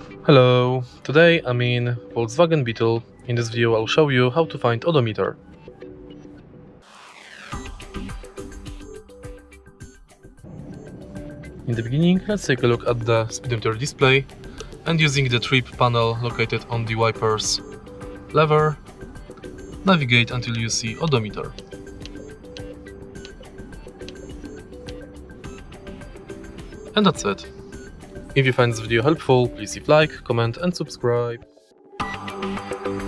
Hello, today I'm in Volkswagen Beetle. In this video I'll show you how to find odometer. In the beginning, let's take a look at the speedometer display and using the trip panel located on the wipers lever, navigate until you see odometer. And that's it. If you find this video helpful, please leave like, comment and subscribe.